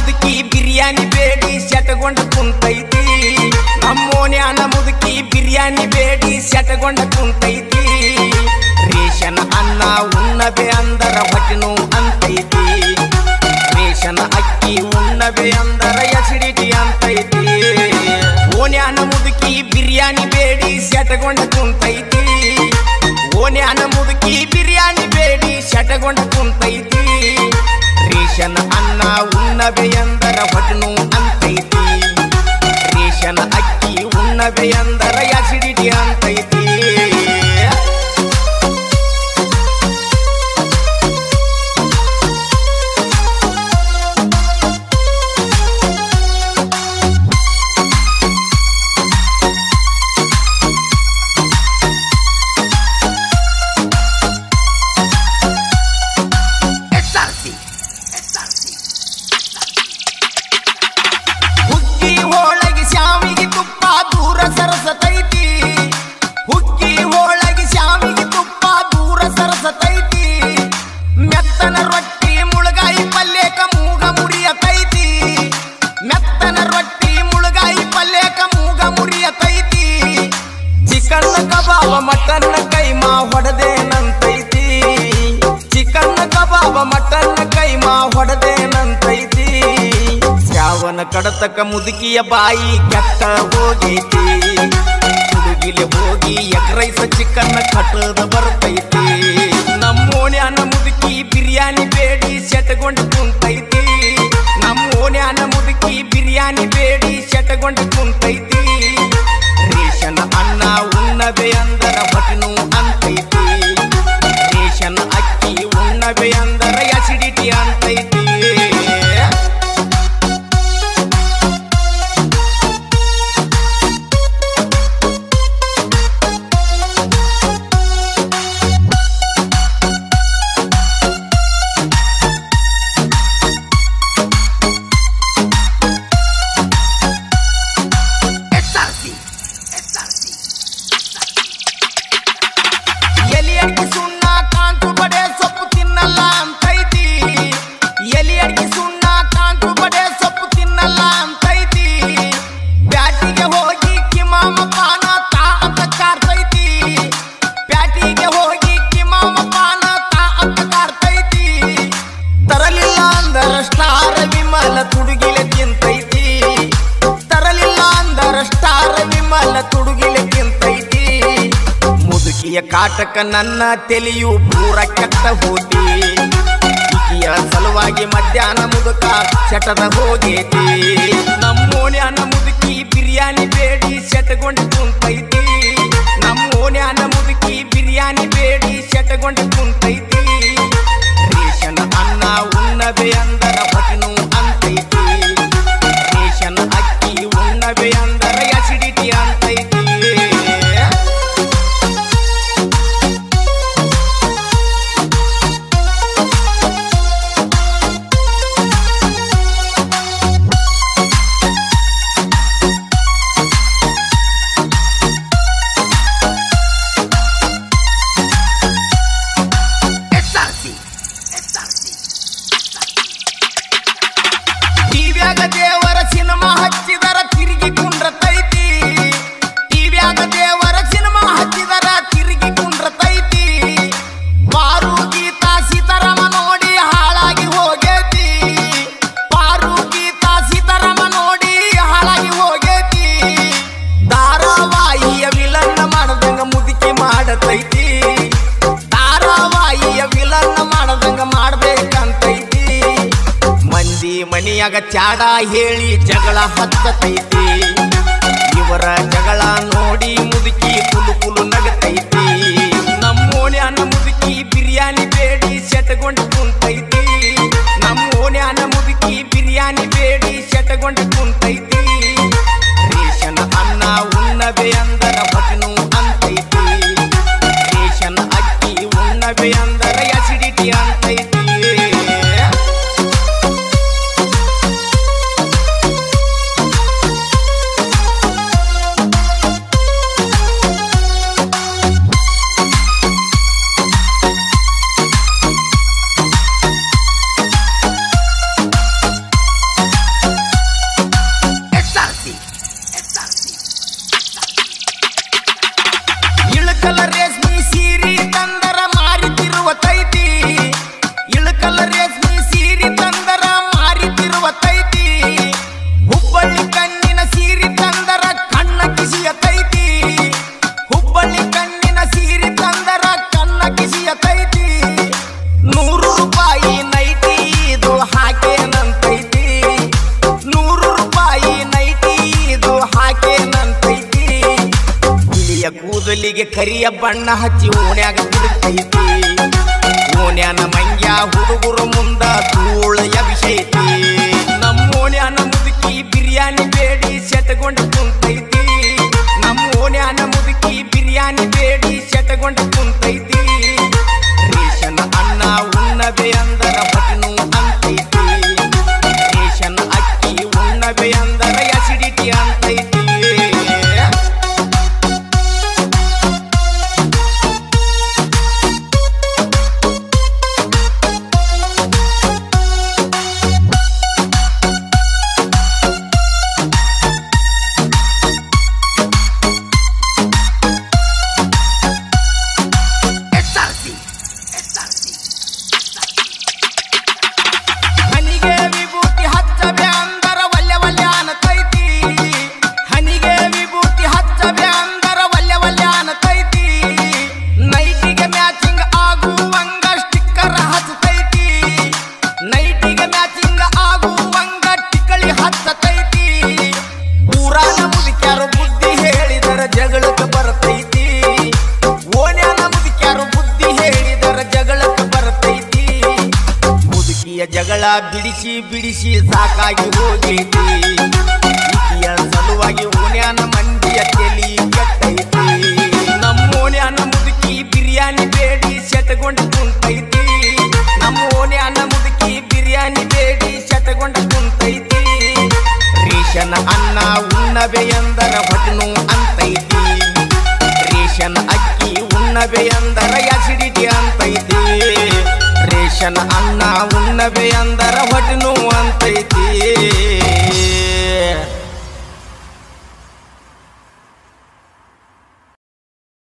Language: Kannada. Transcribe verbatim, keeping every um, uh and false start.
ಮುದುಕಿ ಬಿರಿಯಾನಿ ಬೇಡಿ ಸೆಟಗೊಂಡ ಕುಂತೈತಿ ನಮ್ಮೋನ್ಯಾನ ಮುದುಕಿ ಬಿರಿಯಾನಿ ಬೇಡಿ ಸೆಟಗೊಂಡ ಕುಂತೈತಿ ರೇಷನ್ ಅನ್ನ ಉಣ್ಣಬೆ ಅಂದರ ಹೊಟ್ಟೆನು ಅಂತೈತಿ ರೇಷನ್ ಅಕ್ಕಿ ಉಣ್ಣಬೆ ಅಂದರ ಎಸಿಡಿಟಿ ಅಂತೈತಿ ಓನ್ಯಾನ ಮುದುಕಿ ಬಿರಿಯಾನಿ ಬೇಡಿ ಸೆಟಗೊಂಡ ಕುಂತೈತಿ ಓನ್ಯಾನ ಮುದುಕಿ ಬಿರಿಯಾನಿ ಬೇಡಿ ಸೆಟಗೊಂಡ ಕುಂತೈತಿ ರೇಷನ್ ಅನ್ನ ಉಣ್ಣಬೆ ಅಂದರ ಹೊಟ್ಟೆನು ಅಂತೈತಿ ರೇಷನ್ ಅಕ್ಕಿ ಉಣ್ಣಬೆ ಅಂದರ ಎಸಿಡಿಟಿ ಅಂತೈತಿ ಮಟನ್ ಕೈಮಾ ಹೊಡೆದೇನಂತೈತಿ ಚಿಕನ್ ಕಬಾಬ ಮಟನ್ ಕೈಮಾ ಹೊಡೆದೇನಂತೈತಿ ಶ್ರಾವಣ ಕಡತಕ ಮುದುಕಿಯ ಬಾಯಿ ಕೆಟ್ಟ ಹೋಗೈತಿ ಹುಡುಗಿಲೆ ಹೋಗಿ ಎಗ್ ರೈಸ್ ಚಿಕನ್ ಕಟ್ಟದ ಬರ್ತೈತಿ ನಮ್ಮೋನ್ಯಾನ ಮುದುಕಿ ಬಿರಿಯಾನಿ ಬೇಡಿ ಸೆಟಗೊಂಡ ಕುಂತೈತಿ ನಮ್ಮೋನ್ಯಾನ ಮುದುಕಿ ಬಿರಿಯಾನಿ ಬೇಡಿ ಸೆಟಗೊಂಡ ಕುಂತೈತಿ ರೇಷನ್ ಅನ್ನ ಉಣ್ಣಬೆ ಅಂದರ ಹೊಟ್ಟೆನು ಅಂತೈತಿ ರೇಷನ್ ಅಕ್ಕಿ ಉಣ್ಣಬೆ ಅಂದರ ಎಸಿಡಿಟಿ ಅಂತೈತಿ ತುಡುಗಿಲೆ ತಿಂತೈತಿ ತರಲಿಲ್ಲ ಅಂದರ ಸ್ಟಾರ್ ವಿಮಲ ತುಡುಗಿಲೆ ತಿಂತೈತಿ ಮುದುಕಿಯ ಕಾಟಕ ನನ್ನ ತೆಲಿಯು ಪೂರ ಕೆಟ್ಟ ಹೋತಿ ಈಕಿಯ ಸಲುವಾಗಿ ಮಧ್ಯಾಹ್ನ ಮುದುಕ ಚಟದ ಹೋಗೇತಿ ನಮ್ಮೋನ್ಯಾನ ಮುದುಕಿ ಬಿರಿಯಾನಿ ಬೇಡಿ ಸೆಟಗೊಂಡ ಕುಂತೈತಿ ನಮ್ಮೋನ್ಯಾನ ಮುದುಕಿ ಬಿರಿಯಾನಿ ಬೇಡಿ ಸೆಟಗೊಂಡ ಕುಂತೈತಿ ರೇಷನ್ ಅನ್ನ ಉಣ್ಣಬೆ ಅಂದರ ಹೊಟ್ಟೆನು ಅಂತೈತಿ ರೇಷನ್ ಅಕ್ಕಿ ಉಣ್ಣಬೆ ಅಂದರ ಎಸಿಡಿಟಿ ಅಂತೈತಿ ದೇವರ ಸಿನಿಮಾ ಹಚ್ಚಿದರ ತಿರುಗಿ ಕುಂಡ್ರತೈತಿ ಟಿವ್ಯಾಗ ದೇವರ ಸಿನಿಮಾ ಹಚ್ಚಿದರ ತಿರುಗಿ ಕುಂಡ್ರತೈತಿ ಪಾರು ಗೀತಾ ಸೀತಾರಾಮ ನೋಡಿ ಹಾಳಾಗಿ ಹೋಗೇತಿ ಪಾರು ಗೀತಾ ಸೀತಾರಾಮ ನೋಡಿ ಹಾಳಾಗಿ ಹೋಗೇತಿ ಧಾರಾವಾಹಿಯ ವಿಲನ್ನ ಮಾಡದಂಗ ಮುದುಕಿ ಮಾಡತೈತಿ ಧಾರಾವಾಹಿಯ ವಿಲನ್ನ ಮಾಡದಂಗ ಮಾಡ್ಬೇಕಂತೈತಿ ಮಂದಿ ಮನಿಯಾಗ ಚಾಡ ಹೇಳಿ ಜಗಳ ಹತ್ತತೈತಿ ಇವರ ಜಗಳ ನೋಡಿ ಮುದುಕಿ ಕುಲು ಕುಲು ನಗತೈತಿ ನಮ್ಮೋನ್ಯಾನ ಮುದುಕಿ ಬಿರಿಯಾನಿ ಬೇಡಿ ಸೆಟಗೊಂಡ ಕುಂತೈತಿ ನಮ್ಮೋನ್ಯಾನ ಮುದುಕಿ ಬಿರಿಯಾನಿ ಬೇಡಿ ಸೆಟಗೊಂಡ ಕುಂತೈತಿ ರೇಷನ್ ಅನ್ನ ಉಣ್ಣಬೆ ಅಂದರ ಹೊಟ್ಟೆನು ಅಂತೈತಿ ರೇಷನ್ ಅಕ್ಕಿ ಉಣ್ಣಬೆ ಅಂದರ ಎಸಿಡಿಟಿ ಅಂತೈತಿ ಕಲ್ಲಿಗೆ ಕರಿಯ ಬಣ್ಣ ಹಚ್ಚಿ ಓಣ್ಯಾಗ ಬಿಡುತ್ತೈತಿ ಓಣ್ಯಾನ ಮಂಗ್ಯ ಹುಡುಗರು ಮುಂದ ಧೂಳ ಎಬಿಸೈತಿ ನಮ್ಮ ಓಣ್ಯಾನ ಮುದುಕಿ ಬಿರಿಯಾನಿ ಬೇಡಿ ಸೆಟಗೊಂಡು ಕುಂತೈತಿ ನಮ್ಮ ಓಣ್ಯಾನ ಮುದುಕಿ ಬಿರಿಯಾನಿ ಬೇಡಿ ಸೆಟಗೊಂಡು ಕುಂತೈತಿ ರೇಷನ್ ಅನ್ನ ಉಣ್ಣಬೆ ಅಂದರ ಹೊಟ್ಟೆನು ಅಂತೈತಿ ರೇಷನ್ ಅಕ್ಕಿ ಉಣ್ಣಬೆ ಅಂದರ ಅಸಿಡಿಟಿ ಅಂತೈತಿ ಜಗಳ ಬಿಡಿಸಿ ಬಿಡಿಸಿ ಸಾಕಾಗಿ ಹೋಗೈತಿ ಈಕಿಯ ಸಲುವಾಗಿ ಓಣ್ಯಾನ ಮಂದಿಯ ತಲಿ ಕೆಟ್ಟೈತಿ ನಮ್ಮ ಓಣ್ಯಾನ ಮುದುಕಿ ಬಿರಿಯಾನಿ ಬೇಡಿ ಸೆಟಗೊಂಡು ಕುಂತೈತಿ ನಮ್ಮ ಓಣ್ಯಾನ ಮುದುಕಿ ಬಿರಿಯಾನಿ ಬೇಡಿ ಸೆಟಗೊಂಡು ಕುಂತೈತಿ ರೇಷನ್ ಅನ್ನ ಉಣ್ಣಬೆ ಎಂದರ ಹೊಟ್ಟೆನು ಅಂತೈತಿ ರೇಷನ್ ಅಕ್ಕಿ ಉಣ್ಣಬೆ ಎಂದರ ಅಸಿಡಿಟಿ ಅಂತೈತಿ ರೇಷನ್ ಅನ್ನ ಉಣ್ಣಬೆ ಅಂದರ